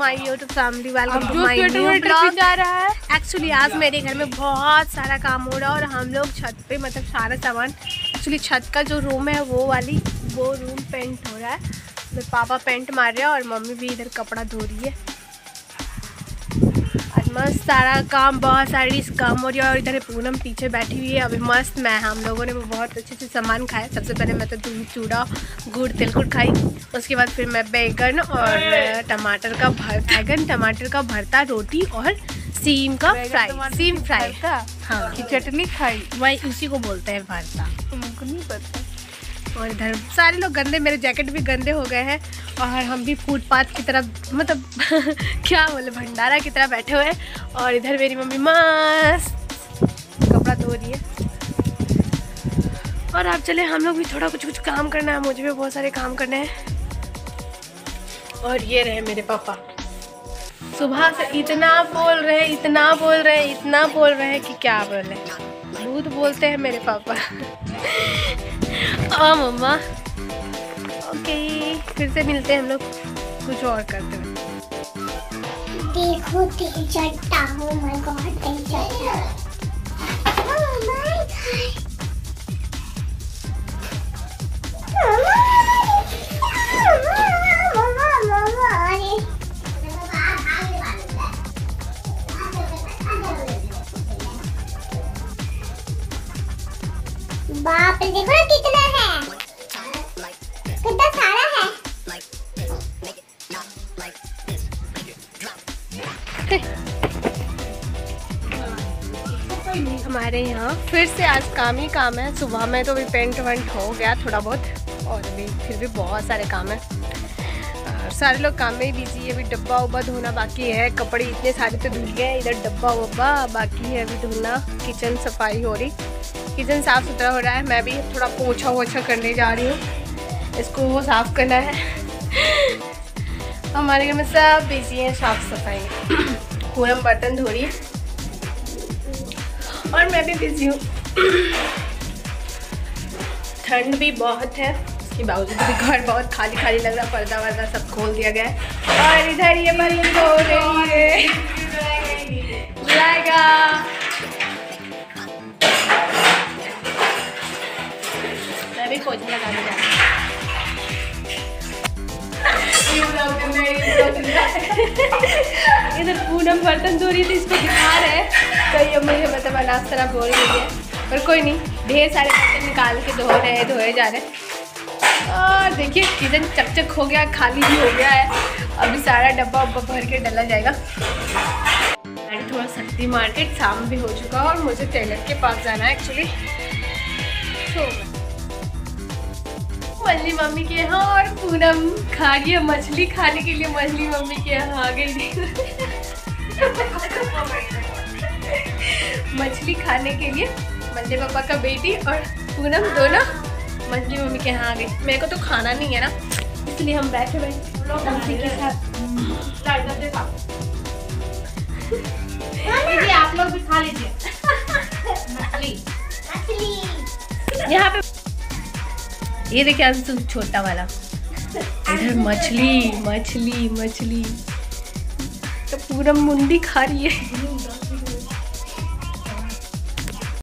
My YouTube family, welcome to my new blog. Actually आज मेरे घर में बहुत सारा काम हो रहा है और हम लोग छत पे मतलब सारा सामान, एक्चुअली छत का जो रूम है वो रूम पेंट हो रहा है। मेरे पापा पेंट मार रहे हैं और मम्मी भी इधर कपड़ा धो रही है। आज मस्त सारा काम, बहुत सारी काम हो रही है। और इधर पूनम पीछे बैठी हुई है। अभी मस्त हम लोगों ने बहुत अच्छे से सामान खाया। सबसे पहले मैं तो दूध, चूड़ा, गुड़, तिलकुट खाई। उसके बाद फिर मैं बैगन और टमाटर का भरता, रोटी और सीम फ्राई हाँ की चटनी खाई। वही उसी को बोलते हैं भरता। तुमको नहीं पता। और इधर सारे लोग गंदे, मेरे जैकेट भी गंदे हो गए हैं और हम भी फुटपाथ की तरफ मतलब क्या बोले, भंडारा की तरह बैठे हुए हैं। और इधर मेरी मम्मी मस्त कपड़ा धो रही है। और आप चले, हम लोग भी थोड़ा कुछ काम करना है। मुझे भी बहुत सारे काम करने हैं। और ये रहे मेरे पापा, सुबह से इतना बोल रहे हैं कि क्या बोले, भूत बोलते हैं मेरे पापा। ओ मम्मा, ओके फिर से मिलते हैं हम लोग कुछ और करते हुए। देखो चट्टा, oh my god, चट्टा, oh my god, बाप रे, देखो ना कितना है, कितना सारा है। हमारे यहाँ फिर से आज काम ही काम है। सुबह में तो भी पेंट वेंट हो गया थोड़ा बहुत, और अभी फिर भी बहुत सारे काम है। सारे लोग काम में ही बिजी है। अभी डब्बा उब्बा धोना बाकी है। कपड़े इतने सारे तो धुल गए, इधर डब्बा उब्बा बाकी है अभी धोना। किचन सफाई हो रही, किचन साफ़ सुथरा हो रहा है। मैं भी थोड़ा पोछा वोछा करने जा रही हूँ, इसको वो साफ़ करना है। हमारे घर में सब बिजी हैं साफ़ सफाई में। पूनम बर्तन धो रही है और मैं भी बिजी हूँ। ठंड भी बहुत है, उसके बावजूद भी घर बहुत खाली खाली लग रहा है। पर्दा वर्दा सब खोल दिया गया है। और इधर ये बर्तन धो रही है, जाएगा। मैं भी पोछा लगाने जा रही हूँ। इधर पूनम बर्तन धो रही थी, इसको दिखा रहे हैं तो ये मुझे मतलब अनाज तरह बोल रही है। पर कोई नहीं, ढेर सारे बर्तन निकाल के धोए जा रहे हैं। और देखिए किचन चकचक हो गया, खाली भी हो गया है। अभी सारा डब्बा उब्बा भर के डाला जाएगा। मैंने थोड़ा शक्ति मार्केट, शाम भी हो चुका और मुझे टेलर के पास जाना है एक्चुअली। तो मछली मम्मी के यहाँ, और पूनम खा रही है मछली। खाने के लिए मछली मम्मी के यहाँ आ गई थी। मछली खाने के लिए मंडे पापा का बेटी और पूनम दोनों मछली मम्मी के यहाँ आ गई। मेरे को तो खाना नहीं है ना, इसलिए हम बैठे उसी के साथ। आप लोग भी खा लीजिए यहाँ पे। ये देखिए अंशु छोटा वाला, इधर मछली तो पूरा मुंडी खा रही है।